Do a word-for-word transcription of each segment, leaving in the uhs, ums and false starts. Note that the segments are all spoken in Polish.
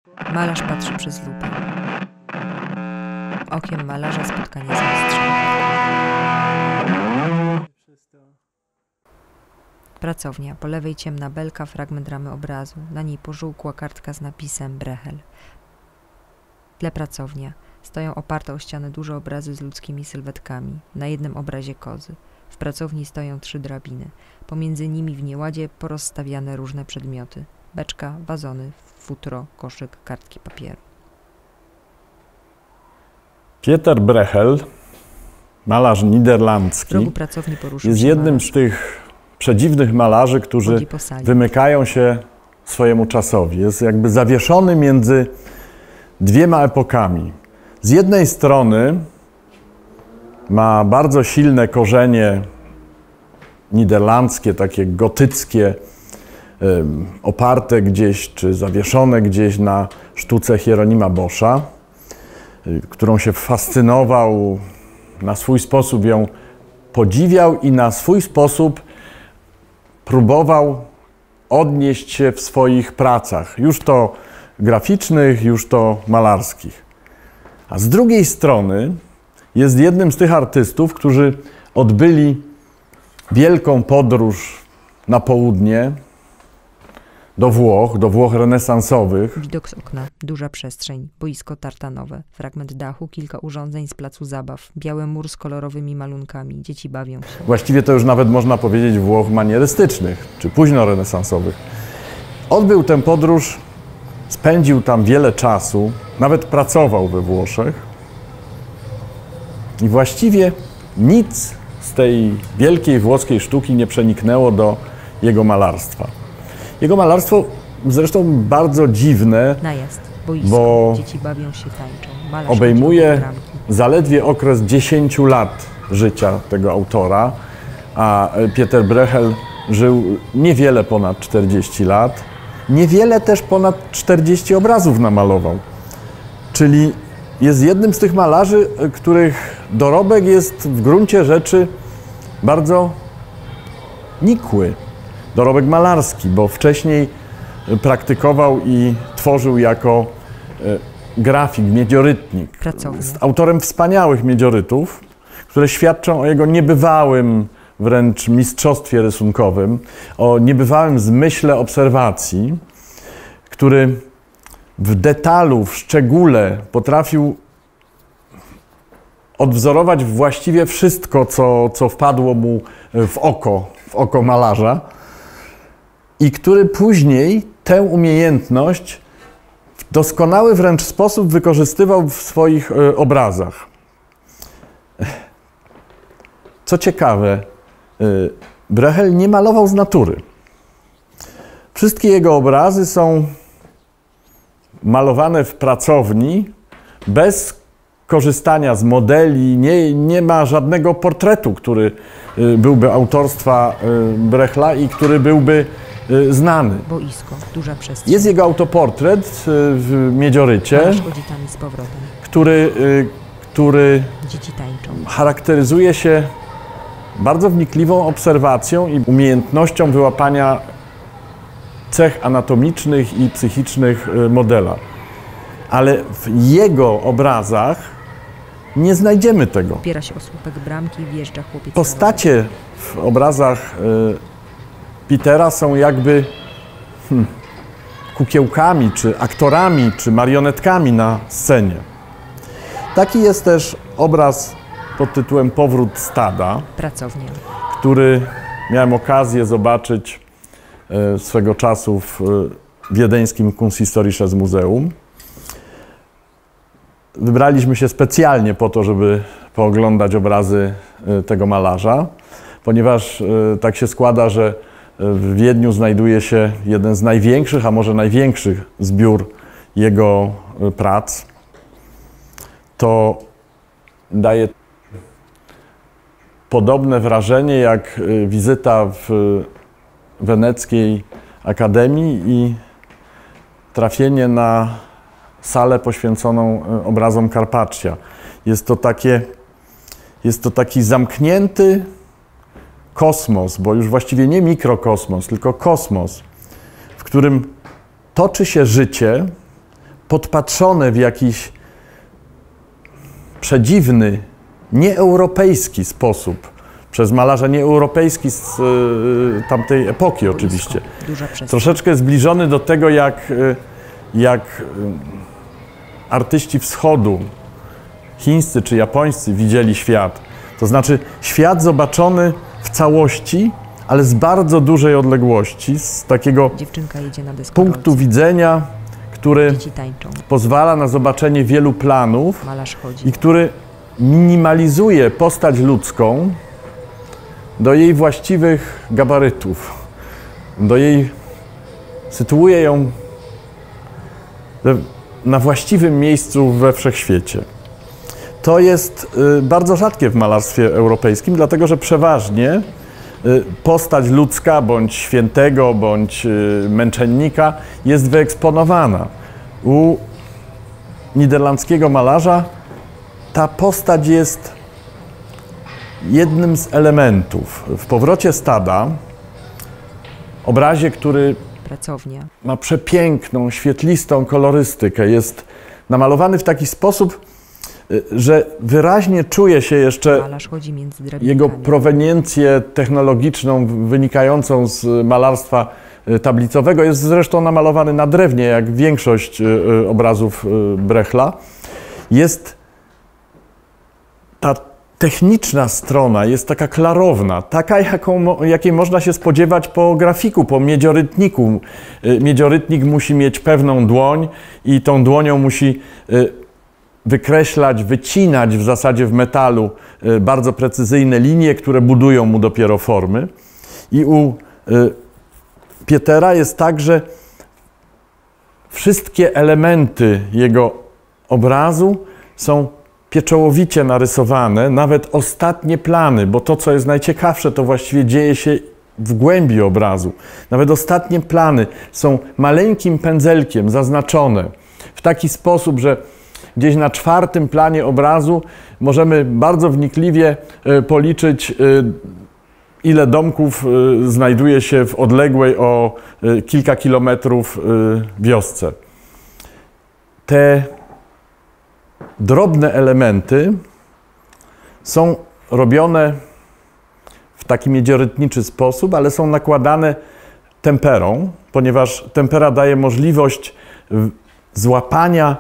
Malarz patrzy przez lupę. Okiem malarza spotkanie z mistrzem. Pracownia. Po lewej ciemna belka, fragment ramy obrazu. Na niej pożółkła kartka z napisem Brechel. W tle pracownia. Stoją oparte o ścianę duże obrazy z ludzkimi sylwetkami. Na jednym obrazie kozy. W pracowni stoją trzy drabiny. Pomiędzy nimi w nieładzie porozstawiane różne przedmioty. Beczka, wazony, futro, koszyk, kartki papieru. Pieter Brechel, malarz niderlandzki, jest jednym z tych przedziwnych malarzy, którzy wymykają się swojemu czasowi. Jest jakby zawieszony między dwiema epokami. Z jednej strony ma bardzo silne korzenie niderlandzkie, takie gotyckie, oparte gdzieś, czy zawieszone gdzieś na sztuce Hieronima Boscha, którą się fascynował, na swój sposób ją podziwiał i na swój sposób próbował odnieść się w swoich pracach, już to graficznych, już to malarskich. A z drugiej strony jest jednym z tych artystów, którzy odbyli wielką podróż na południe, do Włoch, do Włoch renesansowych. Widok z okna, duża przestrzeń, boisko tartanowe, fragment dachu, kilka urządzeń z placu zabaw, biały mur z kolorowymi malunkami, dzieci bawią się. Właściwie to już nawet można powiedzieć Włoch manierystycznych, czy późno renesansowych. Odbył tę podróż, spędził tam wiele czasu, nawet pracował we Włoszech i właściwie nic z tej wielkiej włoskiej sztuki nie przeniknęło do jego malarstwa. Jego malarstwo zresztą bardzo dziwne, Najazd, boisko, bo dzieci bawią się, tańczą. Malarz obejmuje zaledwie okres dziesięciu lat życia tego autora, a Pieter Brechel żył niewiele ponad czterdzieści lat. Niewiele też ponad czterdzieści obrazów namalował. Czyli jest jednym z tych malarzy, których dorobek jest w gruncie rzeczy bardzo nikły. Dorobek malarski, bo wcześniej praktykował i tworzył jako grafik, miedziorytnik. Jest autorem wspaniałych miedziorytów, które świadczą o jego niebywałym wręcz mistrzostwie rysunkowym, o niebywałym zmyśle obserwacji, który w detalu, w szczególe potrafił odwzorować właściwie wszystko, co, co wpadło mu w oko, w oko malarza, i który później tę umiejętność w doskonały wręcz sposób wykorzystywał w swoich obrazach. Co ciekawe, Brechel nie malował z natury. Wszystkie jego obrazy są malowane w pracowni bez korzystania z modeli. Nie, nie ma żadnego portretu, który byłby autorstwa Brechla i który byłby znany. Boisko, duża przestrzeń. Jest jego autoportret w miedziorycie, z powrotem. który, który dzieci tańczą. Charakteryzuje się bardzo wnikliwą obserwacją i umiejętnością wyłapania cech anatomicznych i psychicznych modela. Ale w jego obrazach nie znajdziemy tego. Opiera się o słupek bramki i wjeżdża chłopiec. Postacie w obrazach Petera są jakby hmm, kukiełkami, czy aktorami, czy marionetkami na scenie. Taki jest też obraz pod tytułem Powrót stada, Pracownia, który miałem okazję zobaczyć e, swego czasu w e, wiedeńskim Kunsthistorisches Muzeum. Wybraliśmy się specjalnie po to, żeby pooglądać obrazy e, tego malarza, ponieważ e, tak się składa, że w Wiedniu znajduje się jeden z największych, a może największych zbiór jego prac. To daje podobne wrażenie jak wizyta w weneckiej akademii i trafienie na salę poświęconą obrazom Carpaccia. Jest to takie, jest to taki zamknięty kosmos, bo już właściwie nie mikrokosmos, tylko kosmos, w którym toczy się życie podpatrzone w jakiś przedziwny, nieeuropejski sposób, przez malarza nieeuropejski z y, tamtej epoki oczywiście. Troszeczkę zbliżony do tego, jak, y, jak y, artyści wschodu, chińscy czy japońscy widzieli świat. To znaczy świat zobaczony w całości, ale z bardzo dużej odległości, z takiego punktu widzenia, który pozwala na zobaczenie wielu planów i który minimalizuje postać ludzką do jej właściwych gabarytów, do jej, sytuuje ją na właściwym miejscu we wszechświecie. To jest y, bardzo rzadkie w malarstwie europejskim, dlatego że przeważnie y, postać ludzka, bądź świętego, bądź y, męczennika jest wyeksponowana. U niderlandzkiego malarza ta postać jest jednym z elementów. W Powrocie stada, obrazie, który Pracownia. ma przepiękną, świetlistą kolorystykę, jest namalowany w taki sposób, że wyraźnie czuje się jeszcze jego proweniencję technologiczną wynikającą z malarstwa tablicowego. Jest zresztą namalowany na drewnie, jak większość obrazów Brechla. Jest ta techniczna strona, jest taka klarowna, taka, jaką, jakiej można się spodziewać po grafiku, po miedziorytniku. Miedziorytnik musi mieć pewną dłoń i tą dłonią musi wykreślać, wycinać w zasadzie w metalu bardzo precyzyjne linie, które budują mu dopiero formy. I u Pietera jest tak, że wszystkie elementy jego obrazu są pieczołowicie narysowane, nawet ostatnie plany, bo to, co jest najciekawsze, to właściwie dzieje się w głębi obrazu. Nawet ostatnie plany są maleńkim pędzelkiem zaznaczone w taki sposób, że gdzieś na czwartym planie obrazu możemy bardzo wnikliwie policzyć, ile domków znajduje się w odległej o kilka kilometrów wiosce. Te drobne elementy są robione w taki miedziorytniczy sposób, ale są nakładane temperą, ponieważ tempera daje możliwość złapania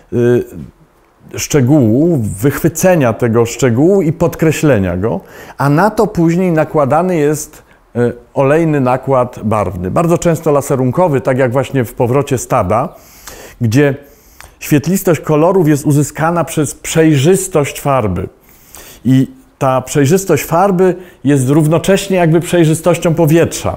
szczegółu, wychwycenia tego szczegółu i podkreślenia go, a na to później nakładany jest olejny nakład barwny. Bardzo często laserunkowy, tak jak właśnie w Powrocie stada, gdzie świetlistość kolorów jest uzyskana przez przejrzystość farby. I ta przejrzystość farby jest równocześnie jakby przejrzystością powietrza.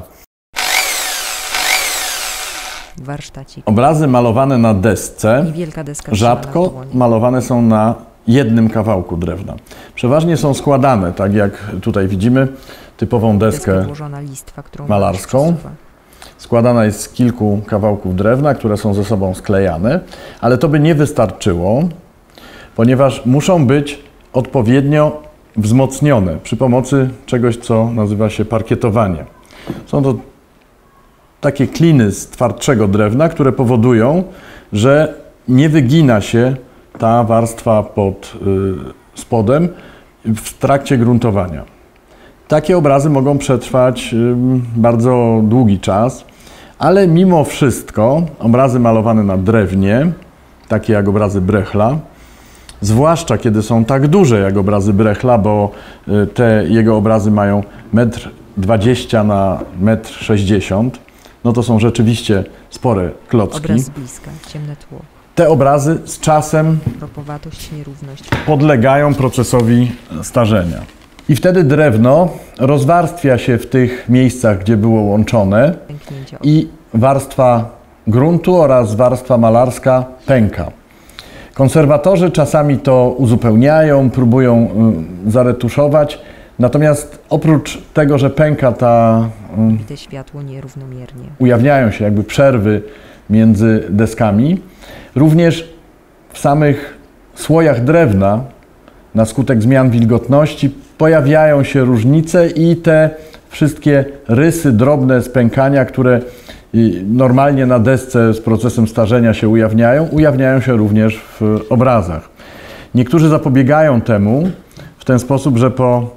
Warsztacik. Obrazy malowane na desce I wielka deska rzadko malowane są na jednym kawałku drewna. Przeważnie są składane, tak jak tutaj widzimy, typową deskę listwa, którą malarską. Składana jest z kilku kawałków drewna, które są ze sobą sklejane, ale to by nie wystarczyło, ponieważ muszą być odpowiednio wzmocnione przy pomocy czegoś, co nazywa się parkietowanie. Są to takie kliny z twardszego drewna, które powodują, że nie wygina się ta warstwa pod y, spodem w trakcie gruntowania. Takie obrazy mogą przetrwać y, bardzo długi czas, ale mimo wszystko obrazy malowane na drewnie, takie jak obrazy Brechla, zwłaszcza kiedy są tak duże jak obrazy Brechla, bo y, te jego obrazy mają metr dwadzieścia na metr sześćdziesiąt, no to są rzeczywiście spore klocki. Obraz z bliska, ciemne tło. Te obrazy z czasem Propowatość, nierówność. podlegają procesowi starzenia. I wtedy drewno rozwarstwia się w tych miejscach, gdzie było łączone i warstwa gruntu oraz warstwa malarska pęka. Konserwatorzy czasami to uzupełniają, próbują zaretuszować, natomiast oprócz tego, że pęka ta... Te światło nierównomiernie. Ujawniają się jakby przerwy między deskami. Również w samych słojach drewna na skutek zmian wilgotności pojawiają się różnice i te wszystkie rysy drobne z pękania, które i normalnie na desce z procesem starzenia się ujawniają, ujawniają się również w obrazach. Niektórzy zapobiegają temu w ten sposób, że po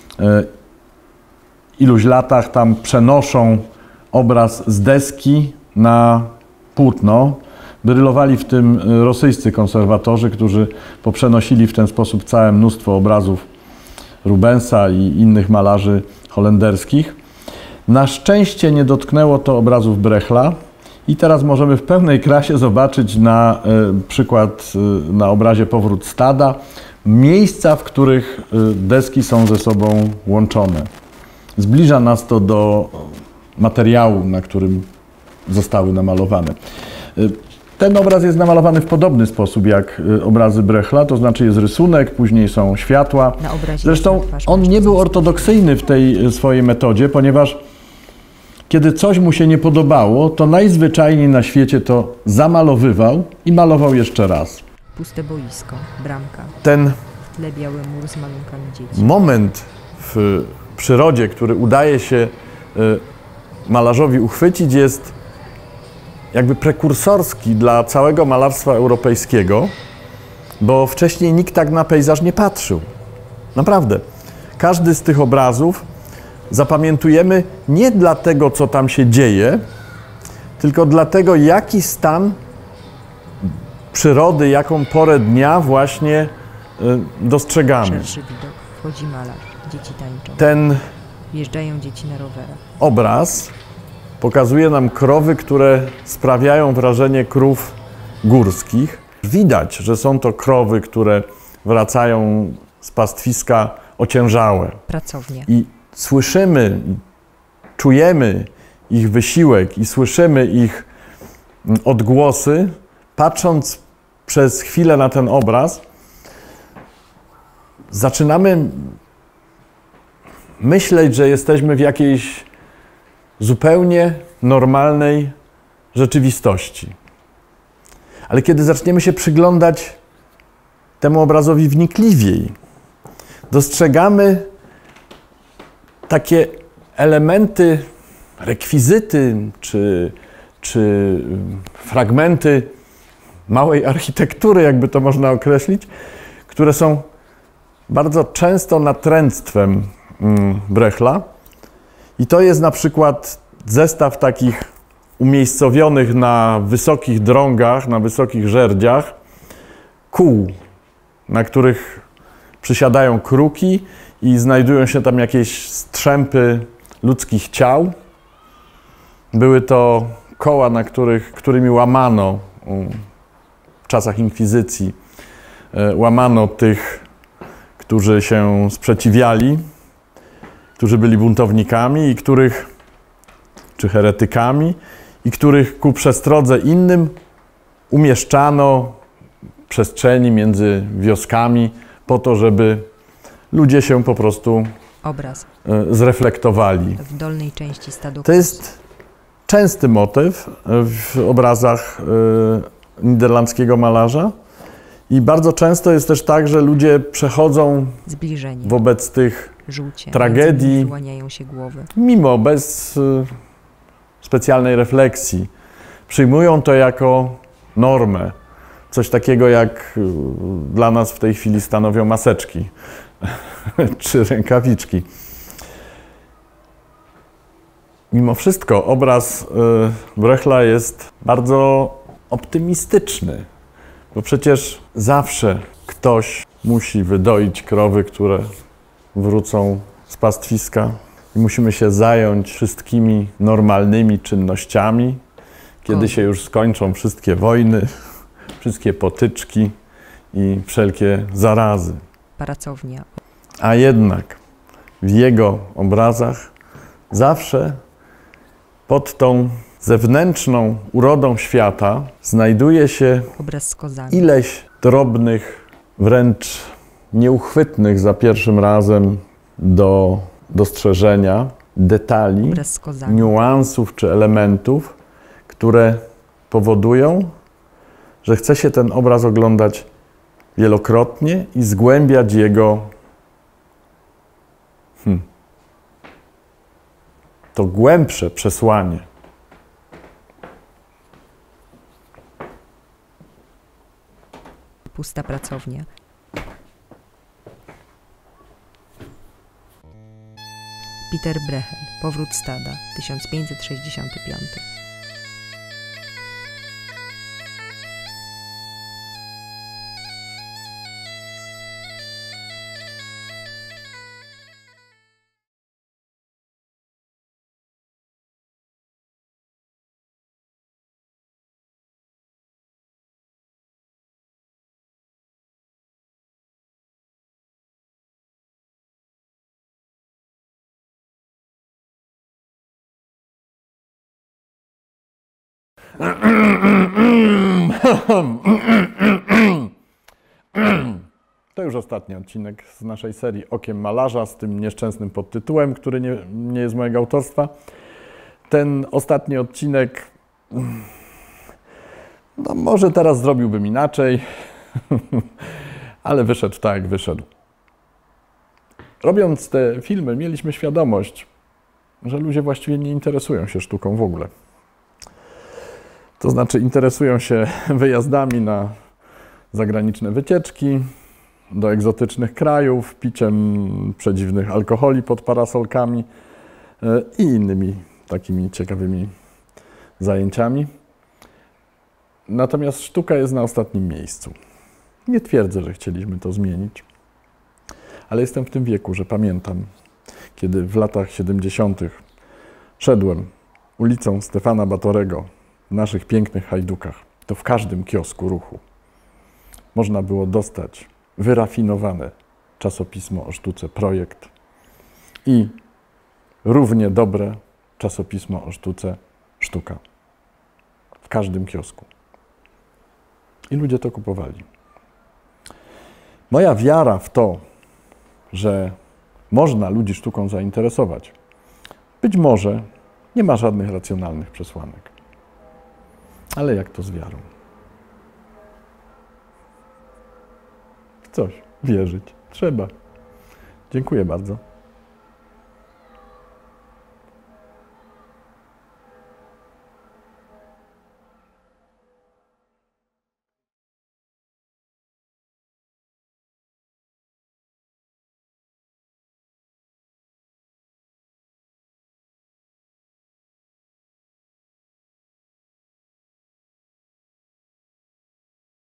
iluś latach tam przenoszą obraz z deski na płótno. Brylowali w tym rosyjscy konserwatorzy, którzy poprzenosili w ten sposób całe mnóstwo obrazów Rubensa i innych malarzy holenderskich. Na szczęście nie dotknęło to obrazów Brechla i teraz możemy w pełnej krasie zobaczyć na y, przykład y, na obrazie Powrót stada miejsca, w których y, deski są ze sobą łączone. Zbliża nas to do materiału, na którym zostały namalowane. Y, ten obraz jest namalowany w podobny sposób jak y, obrazy Brechla, to znaczy jest rysunek, później są światła. Na obrazie Zresztą on nie był ortodoksyjny w tej swojej metodzie, ponieważ kiedy coś mu się nie podobało, to najzwyczajniej na świecie to zamalowywał i malował jeszcze raz. Puste boisko, bramka, Ten w tle biały mur z malunkami dzieci. moment w przyrodzie, który udaje się y, malarzowi uchwycić, jest jakby prekursorski dla całego malarstwa europejskiego, bo wcześniej nikt tak na pejzaż nie patrzył. Naprawdę. Każdy z tych obrazów zapamiętujemy nie dlatego, co tam się dzieje, tylko dlatego, jaki stan przyrody, jaką porę dnia właśnie y, dostrzegamy. Szerszy widok. Wchodzi malarz. Dzieci tańczą. Ten Wjeżdżają dzieci na rowerach. obraz pokazuje nam krowy, które sprawiają wrażenie krów górskich. Widać, że są to krowy, które wracają z pastwiska ociężałe. Pracownia. I słyszymy, czujemy ich wysiłek i słyszymy ich odgłosy, patrząc przez chwilę na ten obraz, zaczynamy myśleć, że jesteśmy w jakiejś zupełnie normalnej rzeczywistości. Ale kiedy zaczniemy się przyglądać temu obrazowi wnikliwiej, dostrzegamy takie elementy, rekwizyty czy, czy fragmenty małej architektury, jakby to można określić, które są bardzo często natręctwem Brechla. I to jest na przykład zestaw takich umiejscowionych na wysokich drągach, na wysokich żerdziach kół, na których przysiadają kruki i znajdują się tam jakieś strzępy ludzkich ciał. Były to koła, na których, którymi łamano w czasach inkwizycji, łamano tych, którzy się sprzeciwiali, którzy byli buntownikami i których, czy heretykami, i których ku przestrodze innym umieszczano w przestrzeni między wioskami po to, żeby ludzie się po prostu Obraz. zreflektowali. W dolnej części stadu. To jest częsty motyw w obrazach niderlandzkiego malarza i bardzo często jest też tak, że ludzie przechodzą Zbliżenie. wobec tych Żółcie. tragedii, Wyłaniają się głowy. mimo, bez specjalnej refleksji. Przyjmują to jako normę. Coś takiego jak dla nas w tej chwili stanowią maseczki czy rękawiczki. Mimo wszystko obraz Brechla jest bardzo optymistyczny, bo przecież zawsze ktoś musi wydoić krowy, które wrócą z pastwiska i musimy się zająć wszystkimi normalnymi czynnościami, kiedy O. się już skończą wszystkie wojny, wszystkie potyczki i wszelkie zarazy. Pracownia. A jednak w jego obrazach zawsze pod tą zewnętrzną urodą świata znajduje się Obraz z kozami. ileś drobnych, wręcz nieuchwytnych za pierwszym razem do dostrzeżenia detali, Obraz z kozami. niuansów czy elementów, które powodują, że chce się ten obraz oglądać wielokrotnie i zgłębiać jego hmm, to głębsze przesłanie. Pusta pracownia. Peter Brechel. Powrót stada. tysiąc pięćset sześćdziesiąty piąty. To już ostatni odcinek z naszej serii Okiem Malarza z tym nieszczęsnym podtytułem, który nie, nie jest mojego autorstwa. Ten ostatni odcinek, no może teraz zrobiłbym inaczej, ale wyszedł tak, jak wyszedł. Robiąc te filmy, mieliśmy świadomość, że ludzie właściwie nie interesują się sztuką w ogóle. To znaczy interesują się wyjazdami na zagraniczne wycieczki, do egzotycznych krajów, piciem przedziwnych alkoholi pod parasolkami i innymi takimi ciekawymi zajęciami. Natomiast sztuka jest na ostatnim miejscu. Nie twierdzę, że chcieliśmy to zmienić, ale jestem w tym wieku, że pamiętam, kiedy w latach siedemdziesiątych szedłem ulicą Stefana Batorego w naszych pięknych Hajdukach, to w każdym kiosku ruchu można było dostać wyrafinowane czasopismo o sztuce Projekt i równie dobre czasopismo o sztuce Sztuka. W każdym kiosku. I ludzie to kupowali. Moja wiara w to, że można ludzi sztuką zainteresować, być może nie ma żadnych racjonalnych przesłanek. Ale jak to z wiarą? W coś wierzyć trzeba. Dziękuję bardzo.